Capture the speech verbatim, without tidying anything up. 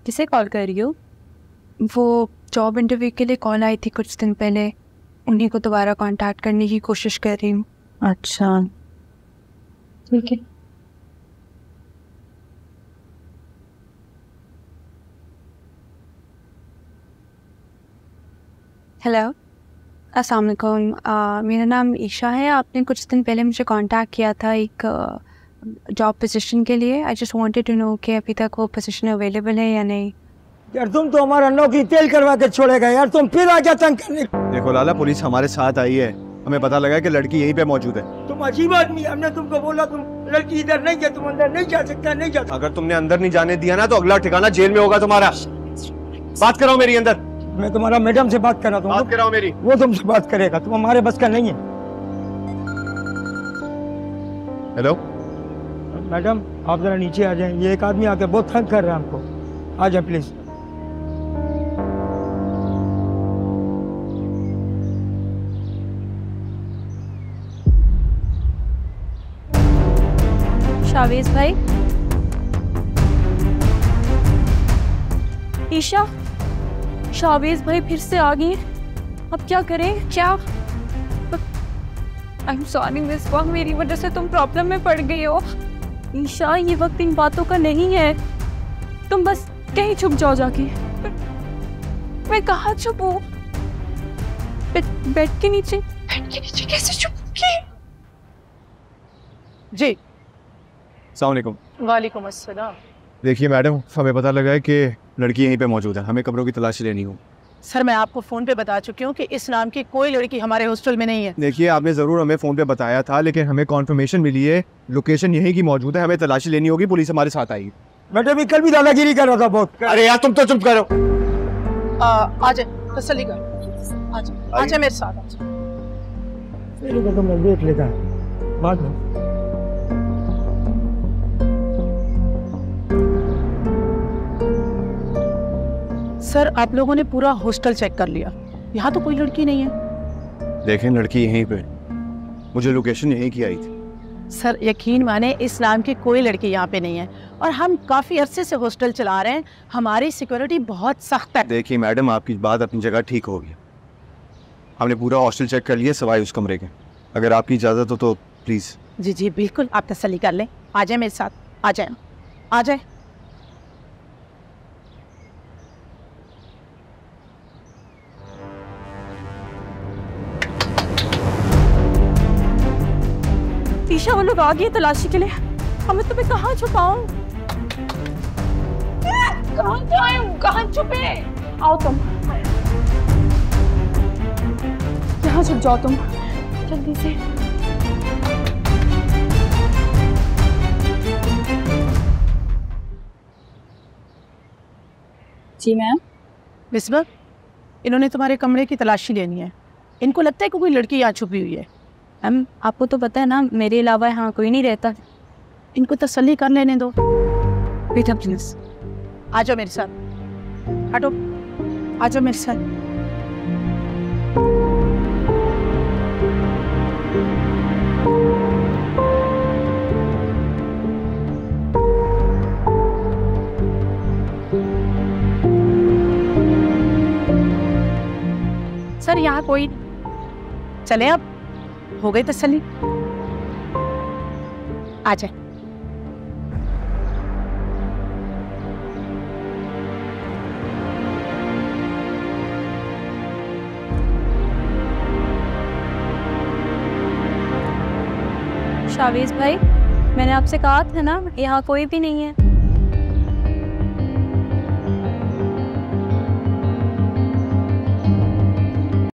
किसे कॉल कर रही हो? वो जॉब इंटरव्यू के लिए कॉल आई थी कुछ दिन पहले, उन्हीं को दोबारा कांटेक्ट करने की कोशिश कर रही हूँ। अच्छा ठीक है। हेलो, अस्सलाम वालेकुम। uh, मेरा नाम ईशा है। आपने कुछ दिन पहले मुझे कांटेक्ट किया था एक जॉब uh, पोजीशन के लिए। I just wanted to know कि अभी तक वो पोजीशन अवेलेबल है या नहीं। यार तुम तो हमारा नौकरी तेल करवा के छोड़ेगा यार, तुम फिर आ गया तंग करने। देखो लाला, पुलिस हमारे साथ आई है, हमें पता लगा कि लड़की यहीं पे मौजूद है। तुम अजीब आदमी, हमने तुमको बोला तुम लड़की इधर नहीं है, तुम अंदर नहीं जा सकता, नहीं जा सकता। अगर तुमने अंदर नहीं जाने दिया ना तो अगला ठिकाना जेल में होगा तुम्हारा। बात कराओ मेरी अंदर। मैं तुम्हारा मैडम से बात कर रहा हूँ। बात कराओ मेरी। वो तुमसे बात करेगा, तुम हमारे बस का नहीं है। हेलो मैडम, आप जरा नीचे आ जाएं, ये एक आदमी आके बहुत तंग कर रहा है हमको। आ जाए प्लीज। शावेज भाई, ईशा, शावेज भाई फिर से आ गए। अब क्या करें? क्या? आई एम सॉरी मिस, वक्त मेरी वजह से तुम प्रॉब्लम में पड़ गई हो। ईशा, ये वक्त इन बातों का नहीं है, तुम बस कहीं छुप जाओ जाके। मैं कहाँ छुपूं? बेड के नीचे? बेड के नीचे कैसे छुपूंगी? जी अस्सलाम वालेकुम। वालेकुम अस्सलाम। देखिए मैडम, हमें पता लगा है कि लड़की यहीं पे मौजूद है, हमें कमरों की तलाशी लेनी हो। सर मैं आपको फ़ोन पे बता चुकी हूँ कि इस नाम की कोई लड़की हमारे हॉस्टल में नहीं है। देखिए, आपने ज़रूर हमें फ़ोन पे बताया था, लेकिन हमें कॉन्फर्मेशन मिली है लोकेशन यहीं की मौजूद है, हमें तलाशी लेनी होगी, पुलिस हमारे साथ आएगी। मैडम भी कल भी दादागिरी कर रहा था बहुत। अरे यार तुम तो चुप करो। आ जाए, तसल्ली कर, आ जाए, आ जाए मेरे साथ, आ जाए। तुम देख लेता बाद में। सर आप लोगों ने पूरा हॉस्टल चेक कर लिया, यहाँ तो कोई लड़की नहीं है। देखें, लड़की यहीं पे, मुझे लोकेशन यहीं की आई थी। सर यकीन माने, इस नाम की कोई लड़की यहाँ पे नहीं है और हम काफ़ी अरसे से हॉस्टल चला रहे हैं, हमारी सिक्योरिटी बहुत सख्त है। देखिए मैडम, आपकी बात अपनी जगह ठीक होगी, हमने पूरा हॉस्टल चेक कर लिया सवाई उस कमरे के। अगर आपकी इजाज़त हो तो प्लीज़। जी जी बिल्कुल, आप तसल्ली कर लें, आ जाए मेरे साथ, आ जाए, आ जाए। ईशा, वो लोग आ गए तलाशी के लिए, हमें तुम्हें कहाँ छुपाऊं? कहाँ जाए, कहाँ छुपे? आओ तुम, यहाँ छुप जाओ तुम जल्दी से। जी मैम। मिसबा, इन्होंने तुम्हारे कमरे की तलाशी लेनी है, इनको लगता है कि कोई लड़की यहाँ छुपी हुई है। मैम आपको तो पता है ना, मेरे अलावा यहाँ कोई नहीं रहता। इनको तसल्ली कर लेने दो। बेटा प्लीज आ जाओ मेरे साथ, हटो, आ जाओ मेरे साथ। सर यहाँ कोई, चले अब हो गई तसल्ली, आ जाए। शावेज भाई, मैंने आपसे कहा था ना यहाँ कोई भी नहीं है।